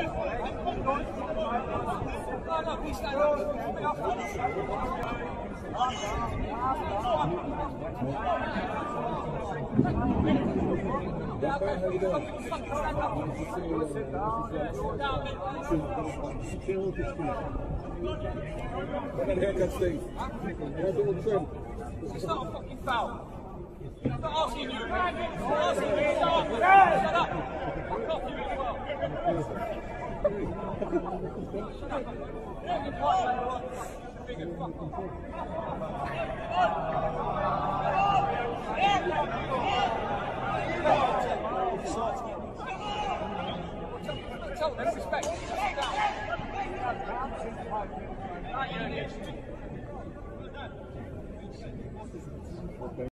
It's not a fucking foul. I'm not asking you. I'm asking you. Shut up. Fuck off you as well. Shut up. Fucking part. Bigger fuck off. Tell them respect. Sit down.